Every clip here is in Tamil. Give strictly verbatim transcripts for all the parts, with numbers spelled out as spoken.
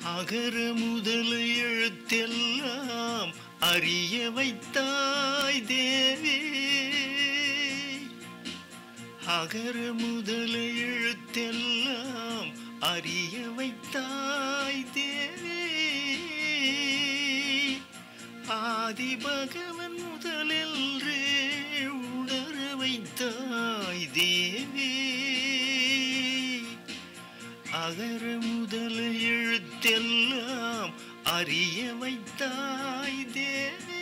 அகர முதல எழுத்தெல்லாம் அறிய வைத்தாய் தேவி. அகர முதல எழுத்தெல்லாம் அறிய வைத்தாய் தேவி. ஆதி பகவன் முதலென்றே உணர வைத்தாய் தேவி. அகர முதல எழுத்தெல்லாம் அறிய வைத்தாய் தேவி.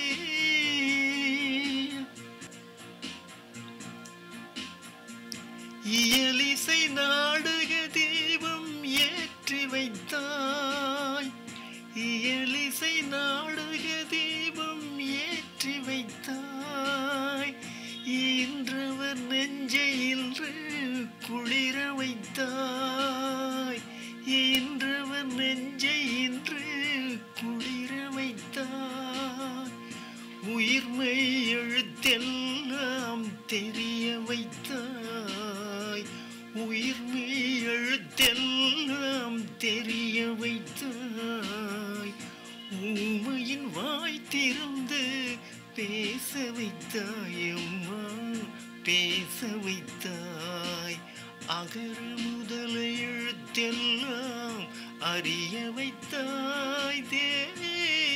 இயலிசை நாடக தீபம் ஏற்றி வைத்தாய். இயலிசை நாடக தீபம் ஏற்றி வைத்தாய். இன்றவர் நெஞ்சை இன்று குளிர வைத்தாய். இன்றவர் நெஞ்சை இன்று குளிர வைத்தாய். உயிர்மை எழுத்தெல்லாம் தெரிய வைத்தாய். உயிர்மை எழுத்தெல்லாம் தெரிய வைத்தாய். ஊமையின் வாய் திறந்து பேச வைத்தாய் அம்மா, பேச வைத்தாய். அகர முதல எழுத்தெல்லாம் அறிய வைத்தாய் தேவி.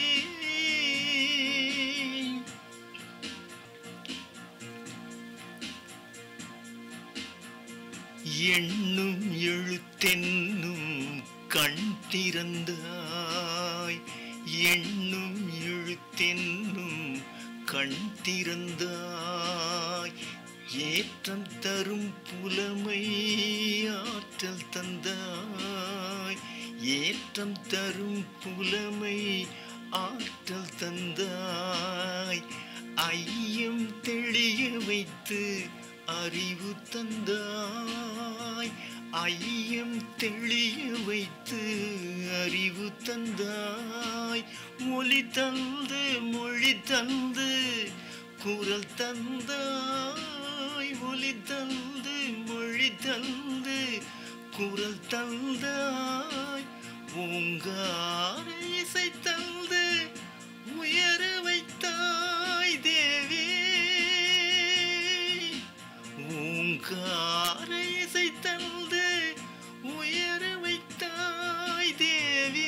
எண்ணும் எழுத்தென்னும் கண் திறந்தாய். எண்ணும் எழுத்தென்னும் கண் திறந்தாய். ஏற்றம் தரும் புலமை ஆற்றல் தந்தாய். ஏற்றம் தரும் புலமை ஆற்றல் தந்தாய். ஐயம் தெளிய வைத்து அறிவு தந்தாய். ஐயம் தெளிய வைத்து அறிவு தந்தாய். மொழி தந்து மொழி தந்து குரல் தந்தாய். மொழி தந்து மொழி தந்து குரல் தந்தாய். ஓங்கார இசை தந்து உயர வைத்தாய் தேவி. ஓங்கார இசை தந்து உயர வைத்தாய் தேவி.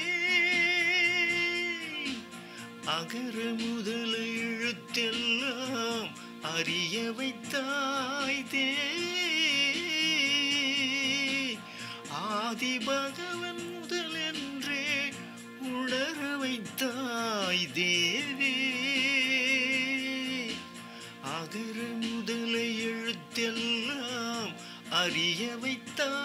அகர முதல எழுத்தெல்லாம் அறிய வைத்தாய் தேவி. ஆதி பகவன் முதலென்றே உணர வைத்தாய் தேவி. அகர முதல எழுத்தெல்லாம் அறிய வைத்தாய்.